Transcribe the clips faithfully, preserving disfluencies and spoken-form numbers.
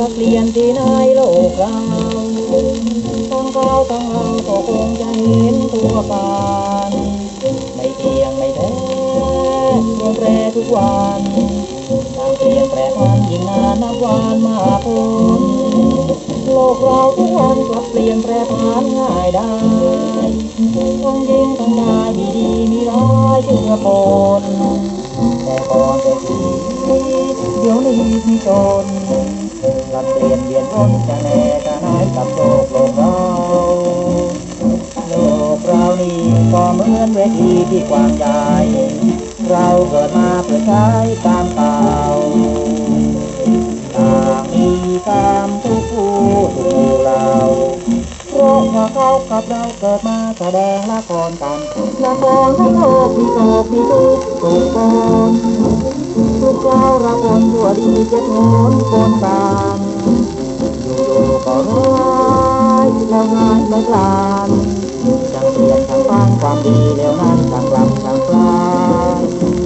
สักเปลี่ยนที่ในโลกเราทั้งเขาทั้งเราก็คงจะเห็นทั่วกันไม่เที่ยงไม่แท้เปลี่ยนแปรทุกวันทางเปลี่ยนแปรพันยิ่งนานนับวันมากพ้นโลกเราทุกวันกลับเปลี่ยนแปรผันง่ายได้ทั้งยิงทั้งได้มีดีมีร้ายเจือปนแต่ก่อนแต่ทีเดี๋ยวนี้มีจนกลับเปลี่ยนเปลี่ยนพ้นจะแน่จะหายกับโลกโลกเราโลกเรานี่ก็เหมือนเวทีที่กว้างใหญ่เราเกิดมาเพื่อใช้ตามเก่าต่างมีกรรมทุกผู้ทุกเราเพราะว่าเขากับเราเกิดมาแสดงละครกันละครทั้งโลกมีโศกมีทุกข์ทุกคนทุกเราละคนชั่วดีเจ็ดโหนคนตามอยู่ๆก็ร้ายแล้วงานไม่กลานช่างเปลี่ยนช่างฟังความดีแล้วนั้นช่างกลับช่างกลาย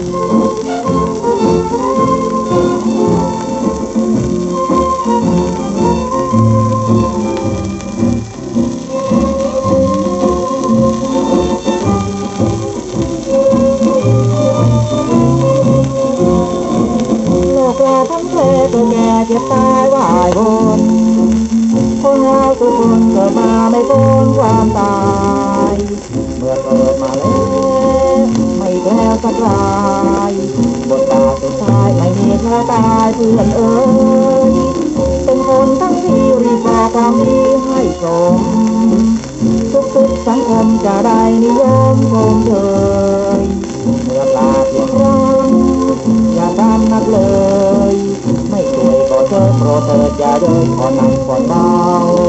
ทั้งเพลตัวแก่เจ็บตายวายบนคนเราทุกคนเกิดมาไม่พ้นความตายเมื่อเกิดมาแล้วไม่แพ้สักรายบทบาทสุดท้ายไม่มีแพ้ตายเพื่อนเอ๋ยเป็นคนทั้งที่รีบบอกความดีให้สมทุกๆสังคมจะได้นิยมชมเชยเมื่อปลาเพียงรังอย่าทำนักเลยไม่ช่วยก็เชิญโปรดเถิดอย่าเดินก่อนนั่งก่อนเบา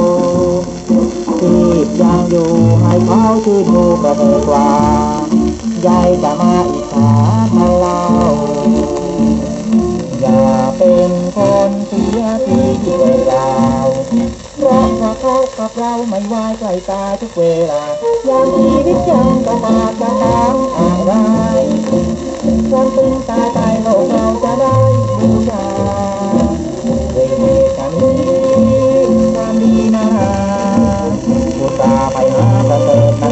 ที่ยังอยู่ให้เขาชื่นชูประเสริฐกว่าใหญ่จะมาอิจฉามาเล่าอย่าเป็นคนเสียทีที่เวลาเพราะว่าเขากับเราไม่ไหวใกล้ตายทุกเวลาอย่างชีวิตยังกระบาดกระตามอะไรวันตึงตายตายโลกเราจะได้บูชาด้วยเหตุการณ์นี้ความดีนะบูชาไปหาประเสริฐ